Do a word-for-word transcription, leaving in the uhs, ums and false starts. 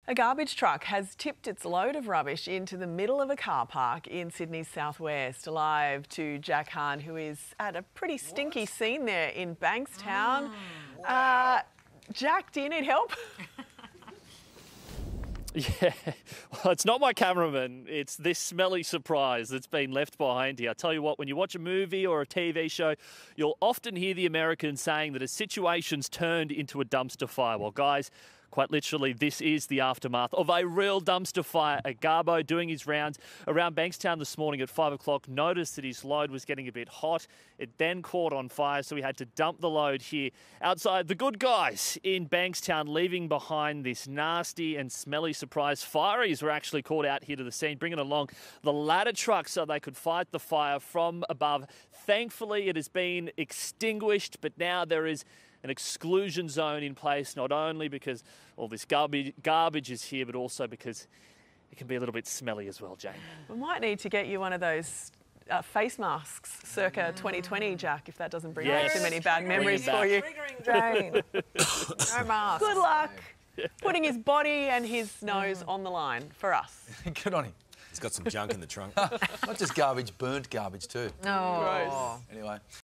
A garbage truck has tipped its load of rubbish into the middle of a car park in Sydney's southwest. Live to Jack Hahn, who is at a pretty stinky what? scene there in Bankstown. Mm, wow. uh, Jack, do you need help? Yeah, well, it's not my cameraman. It's this smelly surprise that's been left behind here. I tell you what, when you watch a movie or a T V show, you'll often hear the Americans saying that a situation's turned into a dumpster fire. Well, guys, quite literally, this is the aftermath of a real dumpster fire. A garbo doing his rounds around Bankstown this morning at five o'clock noticed that his load was getting a bit hot. It then caught on fire, so he had to dump the load here outside The Good Guys in Bankstown, leaving behind this nasty and smelly surprise. Fireys were actually called out here to the scene, bringing along the ladder truck so they could fight the fire from above. Thankfully, it has been extinguished, but now there is an exclusion zone in place, not only because all this garbage, garbage is here, but also because it can be a little bit smelly as well, Jane. We might need to get you one of those uh, face masks circa twenty twenty, Jack, if that doesn't bring yes. back too many bad memories for you. Jane. No mask. Good luck putting his body and his nose on the line for us. Good on him. He's got some junk in the trunk. Not just garbage, burnt garbage too. Oh. Anyway.